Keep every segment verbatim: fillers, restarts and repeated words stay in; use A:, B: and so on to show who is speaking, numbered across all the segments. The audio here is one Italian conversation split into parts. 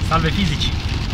A: Salve fisici!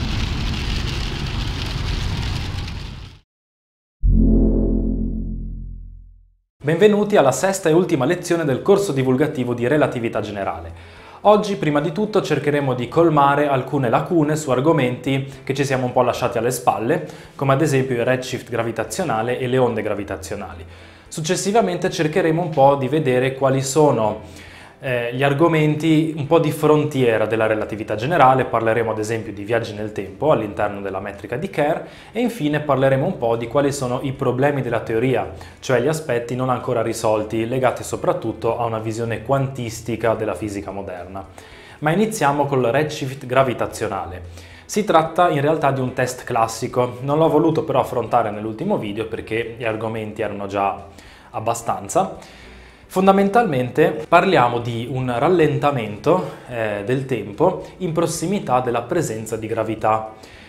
A: Benvenuti alla sesta e ultima lezione del corso divulgativo di relatività generale. Oggi, prima di tutto, cercheremo di colmare alcune lacune su argomenti che ci siamo un po' lasciati alle spalle, come ad esempio il redshift gravitazionale e le onde gravitazionali. Successivamente cercheremo un po' di vedere quali sono eh, gli argomenti un po' di frontiera della relatività generale. Parleremo ad esempio di viaggi nel tempo all'interno della metrica di Kerr e infine parleremo un po' di quali sono i problemi della teoria, cioè gli aspetti non ancora risolti legati soprattutto a una visione quantistica della fisica moderna. Ma iniziamo col redshift gravitazionale. Si tratta in realtà di un test classico, non l'ho voluto però affrontare nell'ultimo video perché gli argomenti erano già abbastanza. Fondamentalmente parliamo di un rallentamento eh, del tempo in prossimità della presenza di gravità.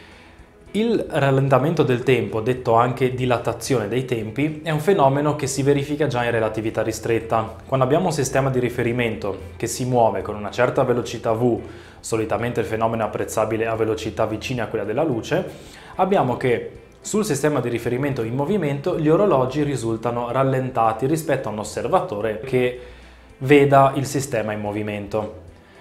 A: Il rallentamento del tempo, detto anche dilatazione dei tempi, è un fenomeno che si verifica già in relatività ristretta. Quando abbiamo un sistema di riferimento che si muove con una certa velocità v, solitamente il fenomeno è apprezzabile a velocità vicine a quella della luce, abbiamo che sul sistema di riferimento in movimento gli orologi risultano rallentati rispetto a un osservatore che veda il sistema in movimento.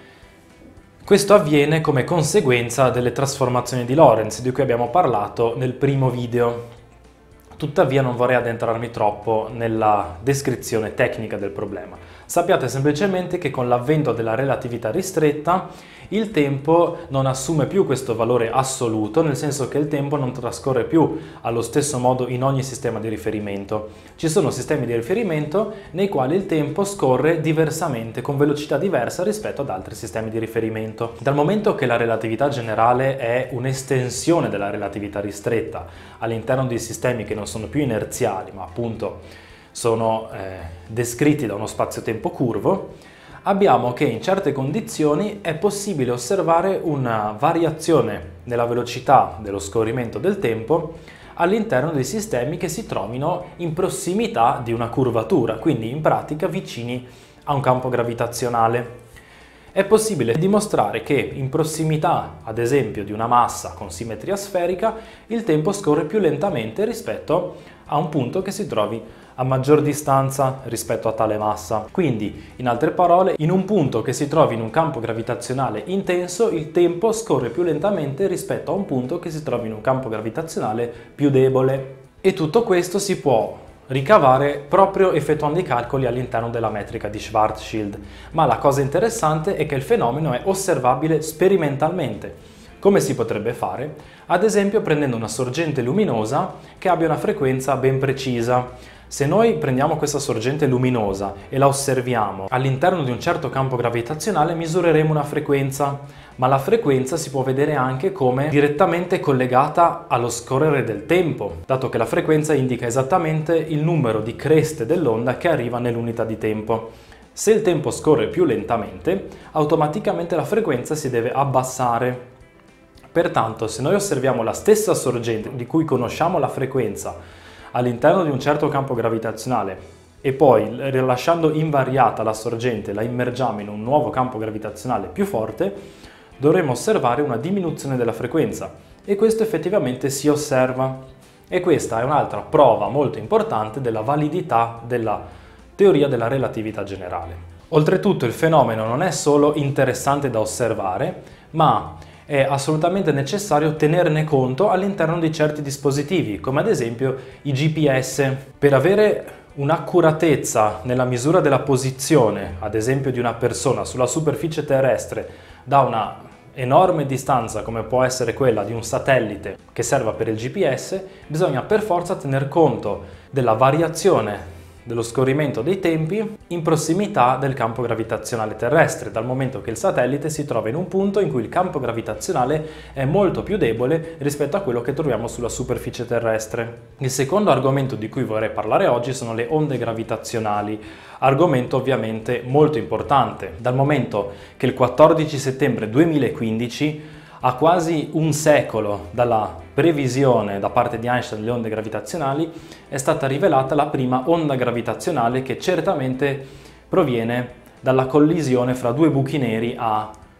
A: Questo avviene come conseguenza delle trasformazioni di Lorentz, di cui abbiamo parlato nel primo video. Tuttavia non vorrei addentrarmi troppo nella descrizione tecnica del problema. Sappiate semplicemente che con l'avvento della relatività ristretta il tempo non assume più questo valore assoluto, nel senso che il tempo non trascorre più allo stesso modo in ogni sistema di riferimento. Ci sono sistemi di riferimento nei quali il tempo scorre diversamente, con velocità diversa rispetto ad altri sistemi di riferimento. Dal momento che la relatività generale è un'estensione della relatività ristretta all'interno di sistemi che non sono più inerziali, ma appunto sono eh, descritti da uno spazio-tempo curvo, abbiamo che in certe condizioni è possibile osservare una variazione nella velocità dello scorrimento del tempo all'interno dei sistemi che si trovino in prossimità di una curvatura, quindi in pratica vicini a un campo gravitazionale. È possibile dimostrare che in prossimità, ad esempio, di una massa con simmetria sferica, il tempo scorre più lentamente rispetto a un punto che si trovi a maggior distanza rispetto a tale massa. Quindi, in altre parole, in un punto che si trovi in un campo gravitazionale intenso, il tempo scorre più lentamente rispetto a un punto che si trovi in un campo gravitazionale più debole. E tutto questo si può ricavare proprio effettuando i calcoli all'interno della metrica di Schwarzschild. Ma la cosa interessante è che il fenomeno è osservabile sperimentalmente. Come si potrebbe fare? Ad esempio prendendo una sorgente luminosa che abbia una frequenza ben precisa. Se noi prendiamo questa sorgente luminosa e la osserviamo all'interno di un certo campo gravitazionale, misureremo una frequenza, ma la frequenza si può vedere anche come direttamente collegata allo scorrere del tempo, dato che la frequenza indica esattamente il numero di creste dell'onda che arriva nell'unità di tempo. Se il tempo scorre più lentamente, automaticamente la frequenza si deve abbassare. Pertanto, se noi osserviamo la stessa sorgente di cui conosciamo la frequenza all'interno di un certo campo gravitazionale e poi, rilasciando invariata la sorgente, la immergiamo in un nuovo campo gravitazionale più forte, dovremo osservare una diminuzione della frequenza e questo effettivamente si osserva. E questa è un'altra prova molto importante della validità della teoria della relatività generale. Oltretutto il fenomeno non è solo interessante da osservare, ma è assolutamente necessario tenerne conto all'interno di certi dispositivi, come ad esempio i G P S. Per avere un'accuratezza nella misura della posizione, ad esempio di una persona sulla superficie terrestre, da una enorme distanza come può essere quella di un satellite che serva per il G P S, bisogna per forza tener conto della variazione dello scorrimento dei tempi in prossimità del campo gravitazionale terrestre, dal momento che il satellite si trova in un punto in cui il campo gravitazionale è molto più debole rispetto a quello che troviamo sulla superficie terrestre. Il secondo argomento di cui vorrei parlare oggi sono le onde gravitazionali, argomento ovviamente molto importante, dal momento che il quattordici settembre duemilaquindici, a quasi un secolo dalla previsione da parte di Einstein delle onde gravitazionali, è stata rivelata la prima onda gravitazionale che certamente proviene dalla collisione fra due buchi neri a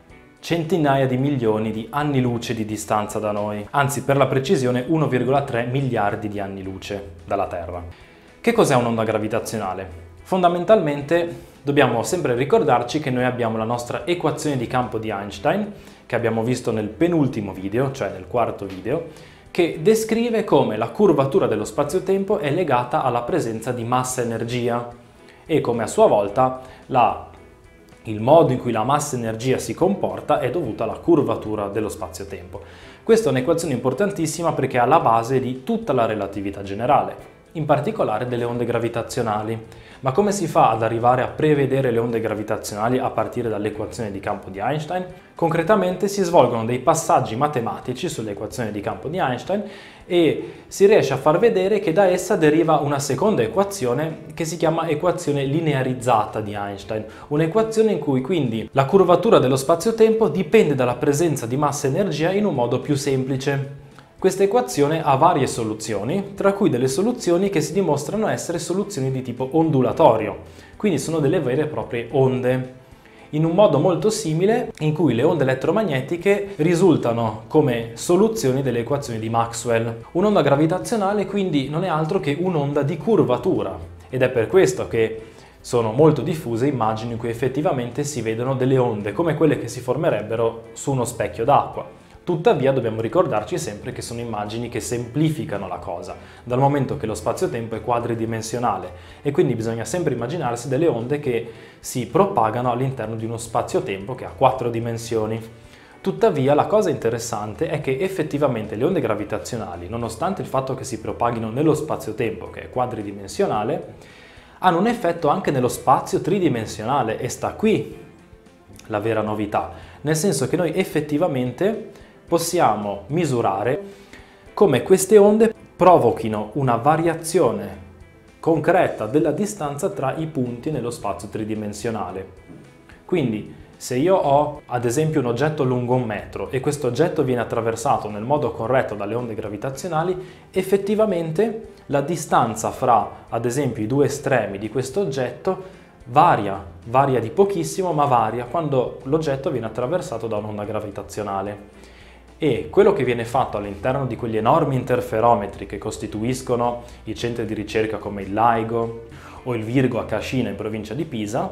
A: centinaia di milioni di anni luce di distanza da noi, anzi per la precisione uno virgola tre miliardi di anni luce dalla Terra. Che cos'è un'onda gravitazionale? Fondamentalmente dobbiamo sempre ricordarci che noi abbiamo la nostra equazione di campo di Einstein, che abbiamo visto nel penultimo video, cioè nel quarto video, che descrive come la curvatura dello spazio-tempo è legata alla presenza di massa-energia e come a sua volta la, il modo in cui la massa-energia si comporta è dovuta alla curvatura dello spazio-tempo. Questa è un'equazione importantissima perché è alla base di tutta la relatività generale, in particolare delle onde gravitazionali. Ma come si fa ad arrivare a prevedere le onde gravitazionali a partire dall'equazione di campo di Einstein? Concretamente si svolgono dei passaggi matematici sull'equazione di campo di Einstein e si riesce a far vedere che da essa deriva una seconda equazione che si chiama equazione linearizzata di Einstein, un'equazione in cui quindi la curvatura dello spazio-tempo dipende dalla presenza di massa-energia in un modo più semplice. Questa equazione ha varie soluzioni, tra cui delle soluzioni che si dimostrano essere soluzioni di tipo ondulatorio, quindi sono delle vere e proprie onde, in un modo molto simile in cui le onde elettromagnetiche risultano come soluzioni delle equazioni di Maxwell. Un'onda gravitazionale quindi non è altro che un'onda di curvatura ed è per questo che sono molto diffuse immagini in cui effettivamente si vedono delle onde come quelle che si formerebbero su uno specchio d'acqua. Tuttavia dobbiamo ricordarci sempre che sono immagini che semplificano la cosa, dal momento che lo spazio-tempo è quadridimensionale e quindi bisogna sempre immaginarsi delle onde che si propagano all'interno di uno spazio-tempo che ha quattro dimensioni. Tuttavia la cosa interessante è che effettivamente le onde gravitazionali, nonostante il fatto che si propaghino nello spazio-tempo che è quadridimensionale, hanno un effetto anche nello spazio tridimensionale e sta qui la vera novità, nel senso che noi effettivamente possiamo misurare come queste onde provochino una variazione concreta della distanza tra i punti nello spazio tridimensionale. Quindi se io ho ad esempio un oggetto lungo un metro e questo oggetto viene attraversato nel modo corretto dalle onde gravitazionali, effettivamente la distanza fra ad esempio i due estremi di questo oggetto varia, varia di pochissimo ma varia quando l'oggetto viene attraversato da un'onda gravitazionale. E quello che viene fatto all'interno di quegli enormi interferometri che costituiscono i centri di ricerca come il LIGO o il Virgo a Cascina in provincia di Pisa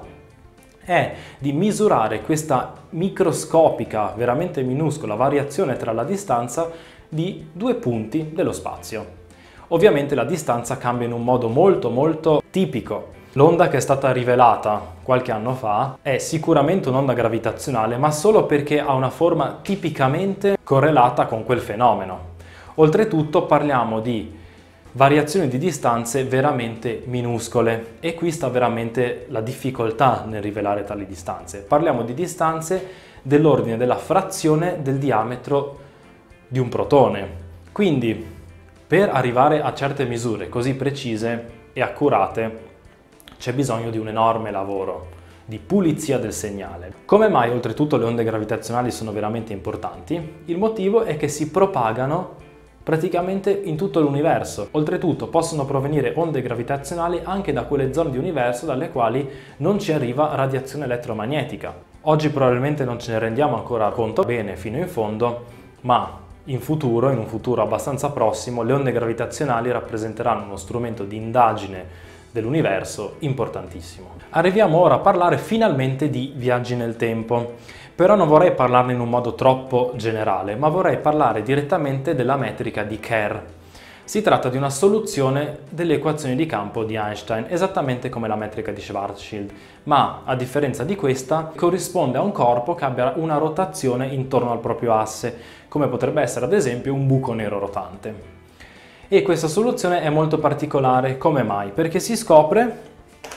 A: è di misurare questa microscopica, veramente minuscola variazione tra la distanza di due punti dello spazio. Ovviamente la distanza cambia in un modo molto molto tipico. L'onda che è stata rivelata qualche anno fa è sicuramente un'onda gravitazionale, ma solo perché ha una forma tipicamente correlata con quel fenomeno. Oltretutto parliamo di variazioni di distanze veramente minuscole e qui sta veramente la difficoltà nel rivelare tali distanze. Parliamo di distanze dell'ordine della frazione del diametro di un protone. Quindi per arrivare a certe misure così precise e accurate c'è bisogno di un enorme lavoro di pulizia del segnale. Come mai oltretutto le onde gravitazionali sono veramente importanti? Il motivo è che si propagano praticamente in tutto l'universo. Oltretutto possono provenire onde gravitazionali anche da quelle zone di universo dalle quali non ci arriva radiazione elettromagnetica. Oggi probabilmente non ce ne rendiamo ancora conto bene fino in fondo, ma in futuro, in un futuro abbastanza prossimo, le onde gravitazionali rappresenteranno uno strumento di indagine dell'universo importantissimo. Arriviamo ora a parlare finalmente di viaggi nel tempo, però non vorrei parlarne in un modo troppo generale, ma vorrei parlare direttamente della metrica di Kerr. Si tratta di una soluzione delle equazioni di campo di Einstein, esattamente come la metrica di Schwarzschild, ma a differenza di questa corrisponde a un corpo che abbia una rotazione intorno al proprio asse, come potrebbe essere ad esempio un buco nero rotante. E questa soluzione è molto particolare. Come mai? Perché si scopre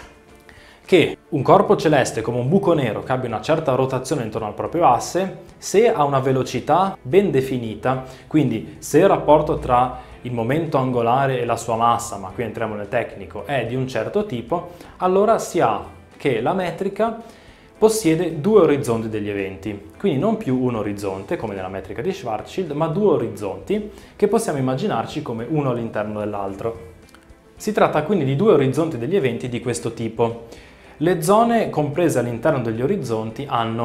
A: che un corpo celeste come un buco nero che abbia una certa rotazione intorno al proprio asse, se ha una velocità ben definita, quindi se il rapporto tra il momento angolare e la sua massa, ma qui entriamo nel tecnico, è di un certo tipo, allora si ha che la metrica possiede due orizzonti degli eventi, quindi non più un orizzonte come nella metrica di Schwarzschild, ma due orizzonti che possiamo immaginarci come uno all'interno dell'altro. Si tratta quindi di due orizzonti degli eventi di questo tipo. Le zone comprese all'interno degli orizzonti hanno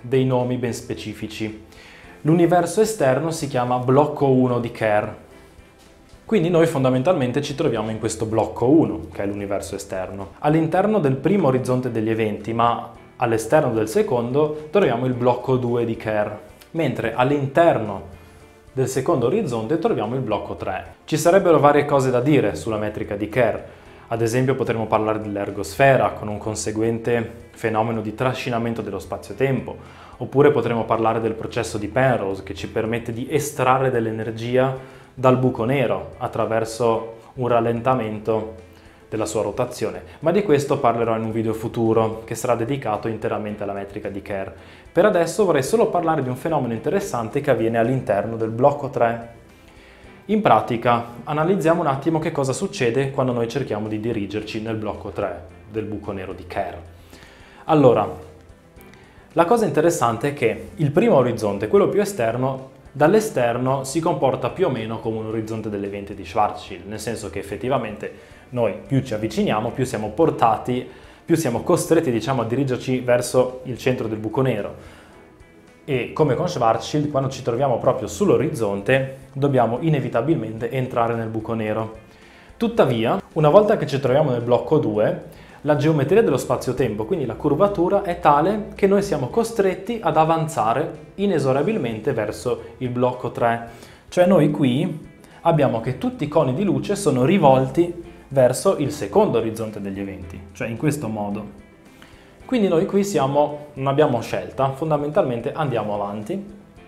A: dei nomi ben specifici. L'universo esterno si chiama blocco uno di Kerr. Quindi noi fondamentalmente ci troviamo in questo blocco uno, che è l'universo esterno. All'interno del primo orizzonte degli eventi, ma all'esterno del secondo, troviamo il blocco due di Kerr, mentre all'interno del secondo orizzonte troviamo il blocco tre. Ci sarebbero varie cose da dire sulla metrica di Kerr. Ad esempio potremmo parlare dell'ergosfera con un conseguente fenomeno di trascinamento dello spazio-tempo, oppure potremmo parlare del processo di Penrose che ci permette di estrarre dell'energia dal buco nero attraverso un rallentamento della sua rotazione, ma di questo parlerò in un video futuro che sarà dedicato interamente alla metrica di Kerr. Per adesso vorrei solo parlare di un fenomeno interessante che avviene all'interno del blocco tre. In pratica, analizziamo un attimo che cosa succede quando noi cerchiamo di dirigerci nel blocco tre del buco nero di Kerr. Allora, la cosa interessante è che il primo orizzonte, quello più esterno, dall'esterno si comporta più o meno come un orizzonte degli eventi di Schwarzschild, nel senso che effettivamente noi più ci avviciniamo, più siamo portati, più siamo costretti, diciamo, a dirigerci verso il centro del buco nero. E come con Schwarzschild, quando ci troviamo proprio sull'orizzonte, dobbiamo inevitabilmente entrare nel buco nero. Tuttavia, una volta che ci troviamo nel blocco due, la geometria dello spazio-tempo, quindi la curvatura, è tale che noi siamo costretti ad avanzare inesorabilmente verso il blocco tre. Cioè noi qui abbiamo che tutti i coni di luce sono rivolti verso il secondo orizzonte degli eventi, cioè in questo modo. Quindi noi qui siamo, non abbiamo scelta, fondamentalmente andiamo avanti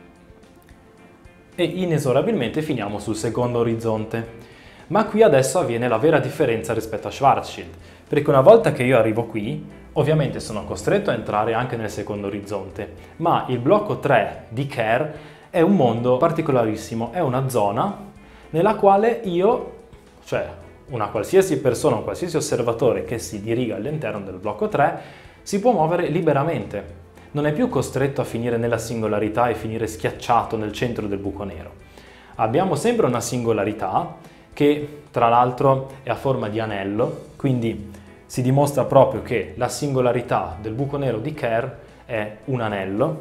A: e inesorabilmente finiamo sul secondo orizzonte. Ma qui adesso avviene la vera differenza rispetto a Schwarzschild, perché una volta che io arrivo qui, ovviamente sono costretto a entrare anche nel secondo orizzonte, ma il blocco tre di Kerr è un mondo particolarissimo, è una zona nella quale io, cioè una qualsiasi persona, un qualsiasi osservatore che si diriga all'interno del blocco tre, si può muovere liberamente. Non è più costretto a finire nella singolarità e finire schiacciato nel centro del buco nero. Abbiamo sempre una singolarità che tra l'altro è a forma di anello, quindi si dimostra proprio che la singolarità del buco nero di Kerr è un anello.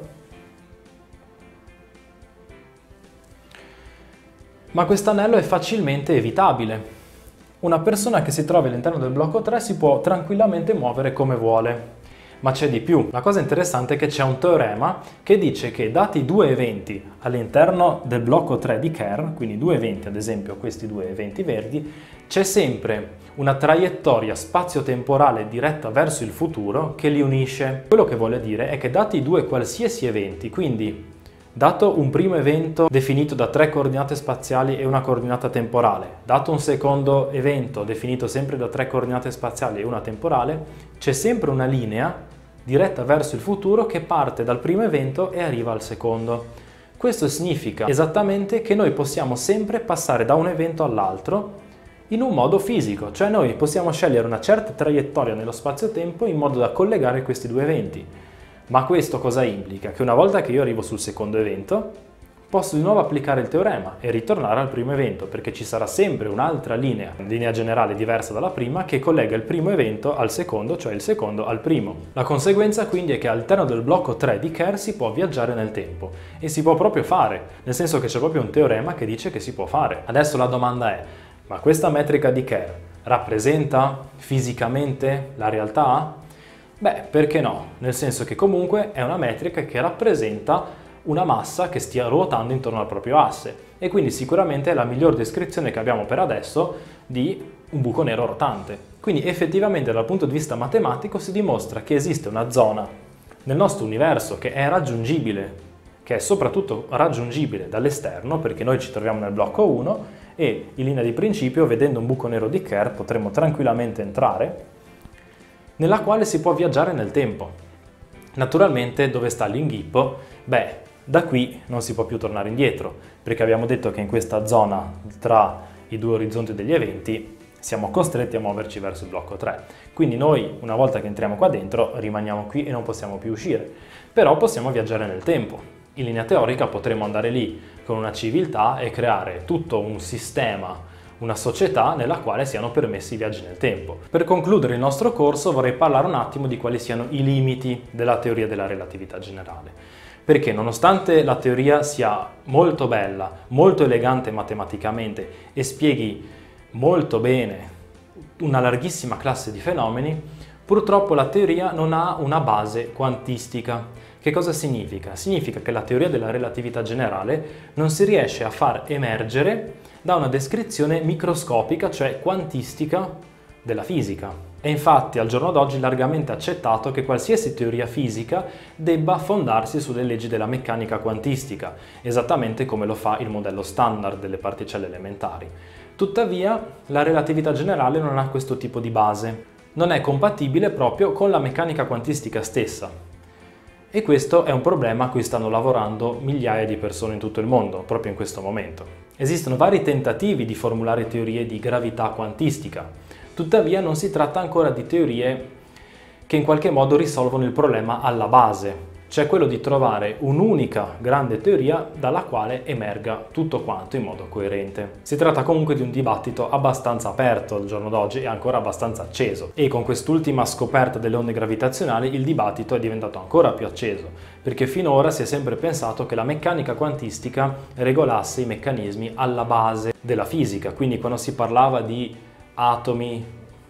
A: Ma questo anello è facilmente evitabile. Una persona che si trova all'interno del blocco tre si può tranquillamente muovere come vuole. Ma c'è di più. La cosa interessante è che c'è un teorema che dice che dati due eventi all'interno del blocco tre di Kerr, quindi due eventi, ad esempio questi due eventi verdi, c'è sempre una traiettoria spazio-temporale diretta verso il futuro che li unisce. Quello che vuole dire è che dati due qualsiasi eventi, quindi dato un primo evento definito da tre coordinate spaziali e una coordinata temporale, dato un secondo evento definito sempre da tre coordinate spaziali e una temporale, c'è sempre una linea diretta verso il futuro che parte dal primo evento e arriva al secondo. Questo significa esattamente che noi possiamo sempre passare da un evento all'altro in un modo fisico, cioè noi possiamo scegliere una certa traiettoria nello spazio-tempo in modo da collegare questi due eventi. Ma questo cosa implica? Che una volta che io arrivo sul secondo evento, posso di nuovo applicare il teorema e ritornare al primo evento, perché ci sarà sempre un'altra linea, linea generale diversa dalla prima, che collega il primo evento al secondo, cioè il secondo al primo. La conseguenza quindi è che all'interno del blocco tre di Kerr si può viaggiare nel tempo, e si può proprio fare, nel senso che c'è proprio un teorema che dice che si può fare. Adesso la domanda è, ma questa metrica di Kerr rappresenta fisicamente la realtà? Beh, perché no? Nel senso che comunque è una metrica che rappresenta una massa che stia ruotando intorno al proprio asse, e quindi sicuramente è la miglior descrizione che abbiamo per adesso di un buco nero rotante. Quindi effettivamente dal punto di vista matematico si dimostra che esiste una zona nel nostro universo che è raggiungibile, che è soprattutto raggiungibile dall'esterno, perché noi ci troviamo nel blocco uno e in linea di principio, vedendo un buco nero di Kerr, potremmo tranquillamente entrare, nella quale si può viaggiare nel tempo. Naturalmente dove sta l'inghippo? Beh, da qui non si può più tornare indietro, perché abbiamo detto che in questa zona tra i due orizzonti degli eventi siamo costretti a muoverci verso il blocco tre. Quindi noi, una volta che entriamo qua dentro, rimaniamo qui e non possiamo più uscire. Però possiamo viaggiare nel tempo. In linea teorica potremmo andare lì con una civiltà e creare tutto un sistema, una società nella quale siano permessi i viaggi nel tempo. Per concludere il nostro corso vorrei parlare un attimo di quali siano i limiti della teoria della relatività generale. Perché nonostante la teoria sia molto bella, molto elegante matematicamente e spieghi molto bene una larghissima classe di fenomeni, purtroppo la teoria non ha una base quantistica. Che cosa significa? Significa che la teoria della relatività generale non si riesce a far emergere da una descrizione microscopica, cioè quantistica, della fisica. È infatti al giorno d'oggi largamente accettato che qualsiasi teoria fisica debba fondarsi sulle leggi della meccanica quantistica, esattamente come lo fa il modello standard delle particelle elementari. Tuttavia, la relatività generale non ha questo tipo di base, non è compatibile proprio con la meccanica quantistica stessa. E questo è un problema a cui stanno lavorando migliaia di persone in tutto il mondo, proprio in questo momento. Esistono vari tentativi di formulare teorie di gravità quantistica, tuttavia non si tratta ancora di teorie che in qualche modo risolvono il problema alla base, cioè quello di trovare un'unica grande teoria dalla quale emerga tutto quanto in modo coerente. Si tratta comunque di un dibattito abbastanza aperto al giorno d'oggi e ancora abbastanza acceso, e con quest'ultima scoperta delle onde gravitazionali il dibattito è diventato ancora più acceso, perché finora si è sempre pensato che la meccanica quantistica regolasse i meccanismi alla base della fisica, quindi quando si parlava di atomi,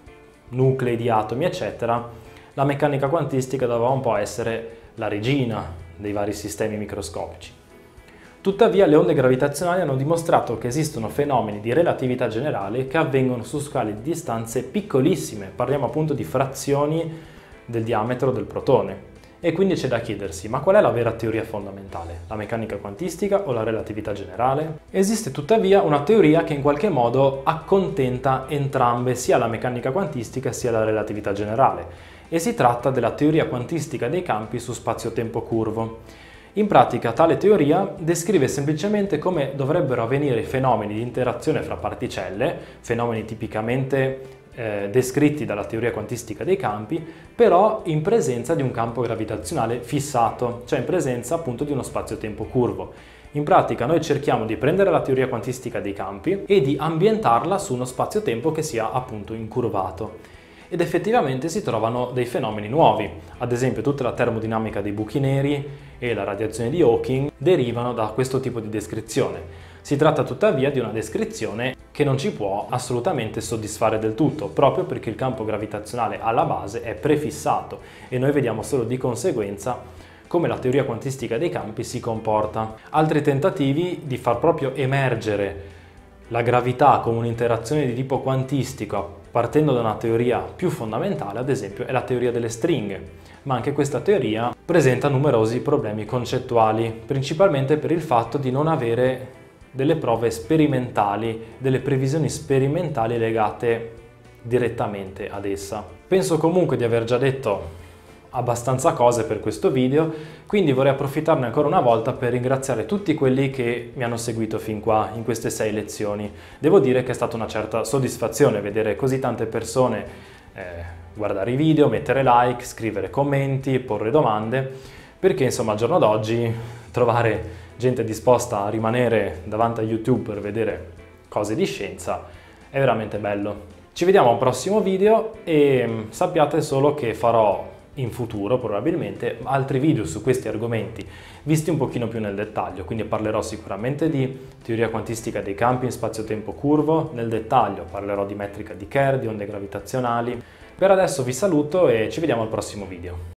A: nuclei di atomi eccetera, la meccanica quantistica doveva un po' essere la regina dei vari sistemi microscopici. Tuttavia le onde gravitazionali hanno dimostrato che esistono fenomeni di relatività generale che avvengono su scale di distanze piccolissime, parliamo appunto di frazioni del diametro del protone. E quindi c'è da chiedersi, ma qual è la vera teoria fondamentale? La meccanica quantistica o la relatività generale? Esiste tuttavia una teoria che in qualche modo accontenta entrambe, sia la meccanica quantistica sia la relatività generale, e si tratta della teoria quantistica dei campi su spazio-tempo curvo. In pratica tale teoria descrive semplicemente come dovrebbero avvenire i fenomeni di interazione fra particelle, fenomeni tipicamente eh, descritti dalla teoria quantistica dei campi, però in presenza di un campo gravitazionale fissato, cioè in presenza appunto di uno spazio-tempo curvo. In pratica noi cerchiamo di prendere la teoria quantistica dei campi e di ambientarla su uno spazio-tempo che sia appunto incurvato. Ed effettivamente si trovano dei fenomeni nuovi, ad esempio tutta la termodinamica dei buchi neri e la radiazione di Hawking derivano da questo tipo di descrizione. Si tratta tuttavia di una descrizione che non ci può assolutamente soddisfare del tutto, proprio perché il campo gravitazionale alla base è prefissato e noi vediamo solo di conseguenza come la teoria quantistica dei campi si comporta. Altri tentativi di far proprio emergere la gravità come un'interazione di tipo quantistico partendo da una teoria più fondamentale, ad esempio, è la teoria delle stringhe, ma anche questa teoria presenta numerosi problemi concettuali, principalmente per il fatto di non avere delle prove sperimentali, delle previsioni sperimentali legate direttamente ad essa. Penso comunque di aver già detto abbastanza cose per questo video, quindi vorrei approfittarne ancora una volta per ringraziare tutti quelli che mi hanno seguito fin qua in queste sei lezioni. Devo dire che è stata una certa soddisfazione vedere così tante persone eh, guardare i video, mettere like, scrivere commenti, porre domande, perché insomma al giorno d'oggi trovare gente disposta a rimanere davanti a YouTube per vedere cose di scienza è veramente bello. Ci vediamo a un prossimo video e sappiate solo che farò in futuro probabilmente altri video su questi argomenti visti un pochino più nel dettaglio, quindi parlerò sicuramente di teoria quantistica dei campi in spazio-tempo curvo nel dettaglio, parlerò di metrica di Kerr, di onde gravitazionali. Per adesso vi saluto e ci vediamo al prossimo video.